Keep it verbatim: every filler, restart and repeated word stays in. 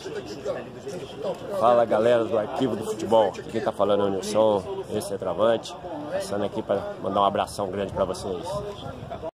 Fala galera do Arquivo do Futebol, quem tá falando é o Nilson, esse é Travante, passando aqui para mandar um abração grande para vocês.